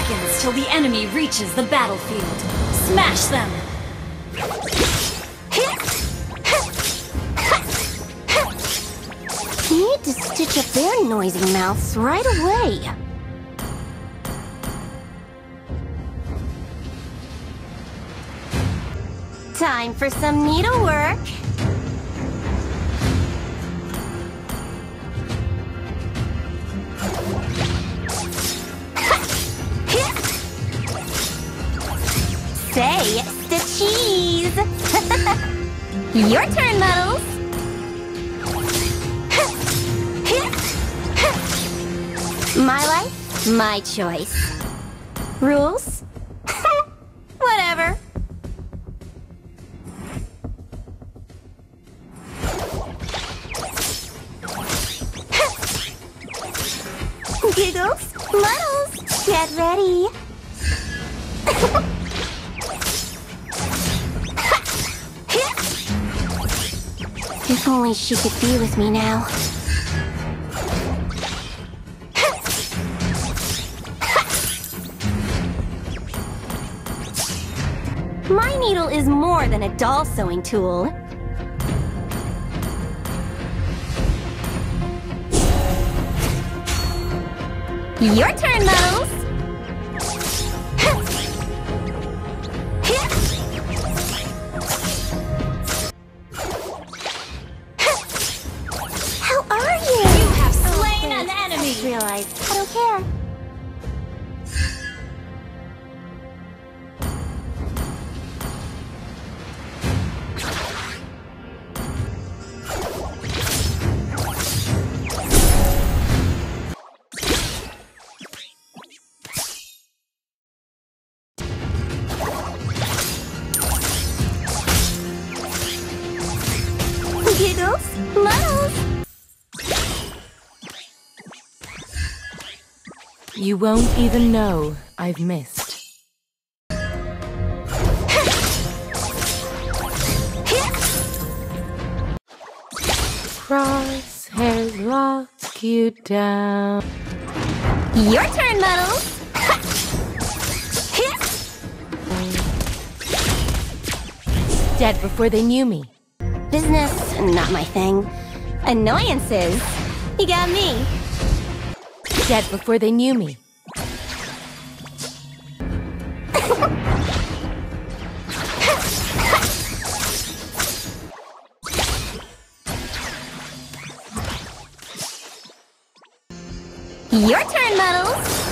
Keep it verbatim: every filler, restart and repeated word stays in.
seconds till the enemy reaches the battlefield. Smash them! Need to stitch up their noisy mouths right away. Time for some needlework. Say the cheese. Your turn, Muddles. My life, my choice. Rules? Whatever. Giggles, Muddles, get ready. If only she could be with me now. My needle is more than a doll sewing tool. Your turn, Muddles! How are you? You have slain an I enemy! just realized I don't care. Giggles, Muddles. You won't even know I've missed. Crosshairs lock you down. Your turn, Muddles. Dead before they knew me. Business, not my thing. Annoyances, you got me. Dead before they knew me. Your turn, Muddles.